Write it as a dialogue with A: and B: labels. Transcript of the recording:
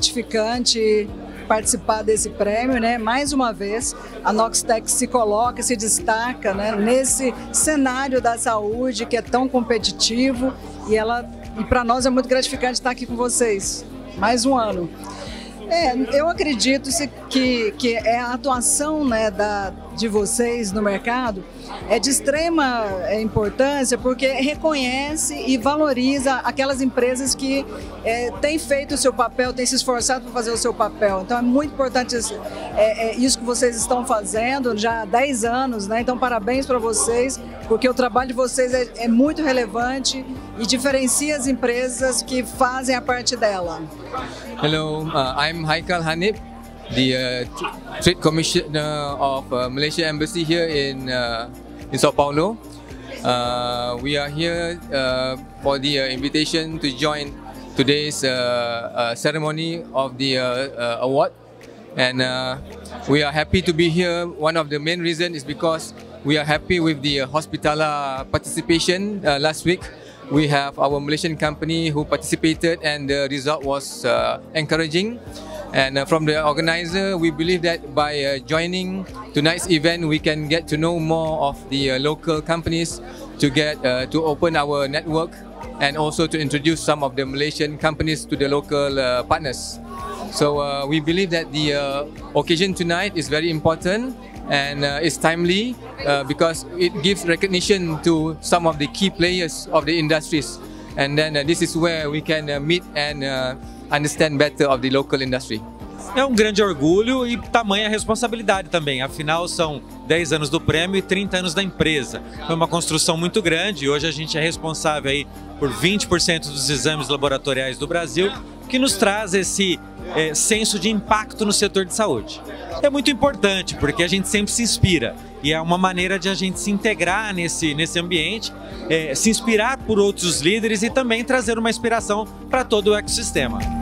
A: gratificante participar desse prêmio, né? Mais uma vez, a Noxtec se coloca, se destaca, né? Nesse cenário da saúde que é tão competitivo e para nós é muito gratificante estar aqui com vocês. Mais um ano. Eu acredito que a atuação, né, de vocês no mercado é de extrema importância, porque reconhece e valoriza aquelas empresas que têm feito o seu papel, têm se esforçado para fazer o seu papel. Então é muito importante isso que vocês estão fazendo já há 10 anos, né? Então parabéns para vocês, porque o trabalho de vocês é muito relevante e diferencia as empresas que fazem a parte dela.
B: Hello, I'm Haikal Hanif, the Trade Commissioner of Malaysia Embassy here in Sao Paulo. We are here for the invitation to join today's ceremony of the award, and we are happy to be here. One of the main reasons is because we are happy with the Hospitala participation last week. We have our Malaysian company who participated, and the result was encouraging. And from the organizer, we believe that by joining tonight's event, we can get to know more of the local companies, to open our network, and also to introduce some of the Malaysian companies to the local partners. So we believe that the occasion tonight is very important, and it's timely because it gives recognition to some of the key players of the industries, and then this is where we can meet and understand better of the local industry.
C: É um grande orgulho e tamanha responsabilidade também, afinal são 10 anos do prêmio e 30 anos da empresa. Foi uma construção muito grande e hoje a gente é responsável aí por 20% dos exames laboratoriais do Brasil, que nos traz esse senso de impacto no setor de saúde. É muito importante porque a gente sempre se inspira e é uma maneira de a gente se integrar nesse ambiente, se inspirar por outros líderes e também trazer uma inspiração para todo o ecossistema.